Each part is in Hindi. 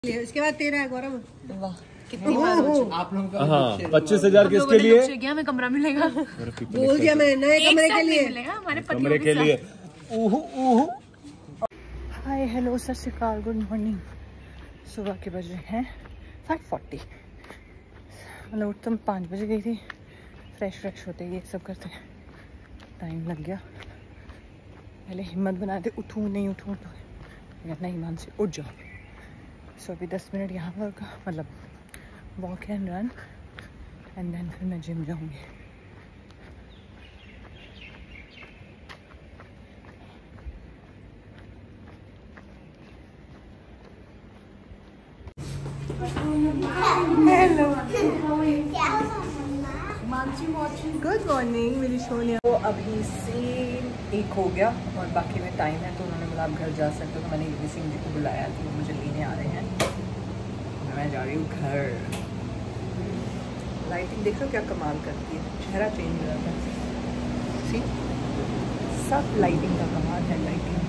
इसके बाद 13 है गौरव। वाह कितनी बार हो चुकी आप लोगों का 25,000 किसके लिए? गया हमें कमरा मिलेगा, बोल दिया मैं, नए कमरे के लिए मिलेगा हमारे कमरे के लिए। हाय हेलो सत श्री अकाल, गुड मॉर्निंग। सुबह के बज रहे हैं 5:40। मतलब उठ तो 5 बजे गई थी, फ्रेश होते ये सब करते टाइम लग गया। पहले हिम्मत बनाते उठूँ नहीं उठूँ तो नहीं मान से उठ जाओ। सो अभी 10 मिनट यहाँ पर मतलब walk and run and then फिर मैं जिम जाऊँगी। हेलो गुड मॉर्निंग मेरी सोनिया। तो अभी सेम 1 हो गया और बाकी में टाइम है, तो उन्होंने बोला आप घर जा सकते हो, तो मैंने यूवी सिंह जी को बुलाया कि वो मुझे लेने आ रहे हैं। मैं जा रही हूँ घर। लाइटिंग देखो क्या कमाल करती है, चेहरा चेंज हो जाता है। सी सब लाइटिंग का कमाल है। लाइटिंग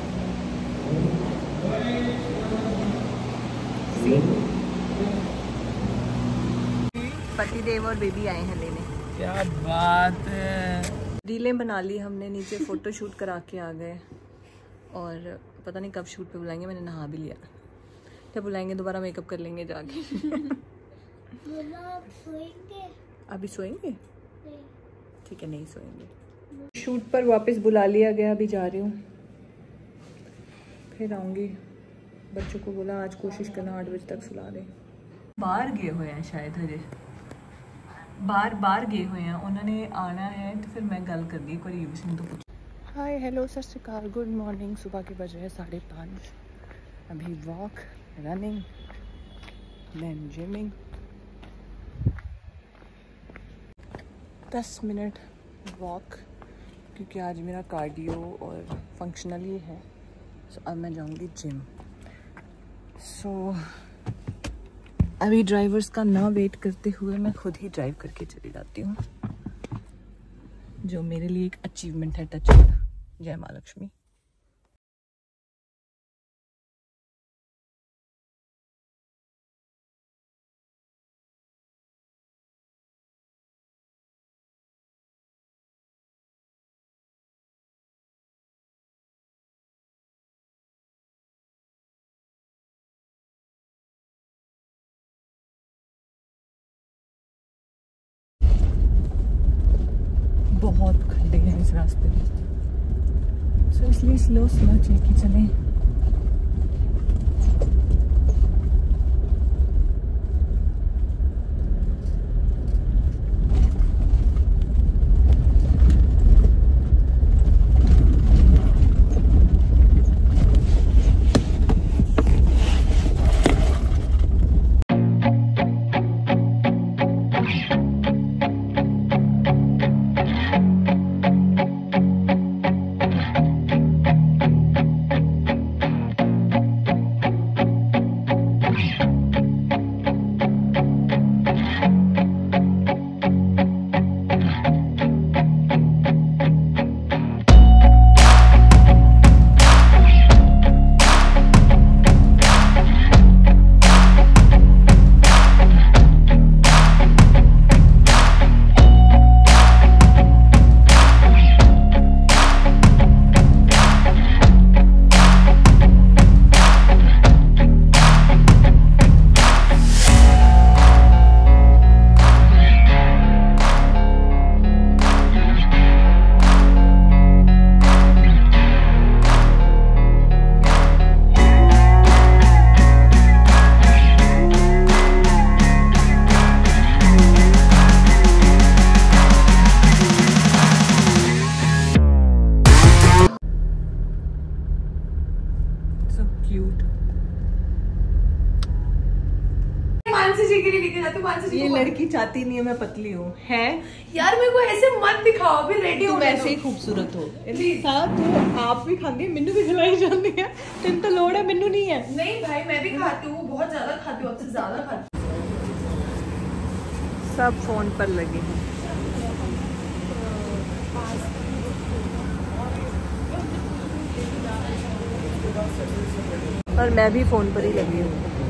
सी पतिदेव और बेबी आए हैं लेने। क्या बात है। रीलें बना ली हमने, नीचे फ़ोटो शूट करा के आ गए और पता नहीं कब शूट पे बुलाएंगे। मैंने नहा भी लिया, जब बुलाएंगे दोबारा मेकअप कर लेंगे जाके। सोएंगे? अभी सोएंगे? ठीक है नहीं सोएंगे। शूट पर वापस बुला लिया गया, अभी जा रही हूँ, फिर आऊँगी। बच्चों को बोला आज कोशिश करना 8 बजे तक सुला दें। बाहर गए हुए हैं शायद, हजे बार गए हुए हैं, उन्होंने आना है तो फिर मैं गल कर दी कोई यूवी सिंह तो कुछ। हाय हेलो सत श्री अकाल, गुड मॉर्निंग। सुबह के बज रहे हैं 5:30। अभी walk running then gymming. 10 minute walk क्योंकि आज मेरा कार्डियो और फंक्शनली है। सो अब मैं जाऊंगी जिम। सो अभी ड्राइवर्स का ना वेट करते हुए मैं खुद ही ड्राइव करके चली जाती हूँ, जो मेरे लिए एक अचीवमेंट है। टच जय माँ लक्ष्मी। बहुत खड्डे हैं इस रास्ते में, तो इसलिए स्लो चल के चलें। ये लड़की चाहती नहीं है मैं पतली हूँ है यार। मेरे को ऐसे मत दिखाओ, फिर रेडी हो। वैसे ही खूबसूरत हो तो आप भी खांगे, मैनू भी खिलाई जाती है। तेन तो लोड़ है, मैनू नहीं है। नहीं भाई मैं भी खाती हूँ, बहुत ज्यादा खाती हूँ, अब से ज्यादा खाती हूँ। सब फोन पर लगे हैं। और मैं भी फ़ोन पर ही लगी हूँ।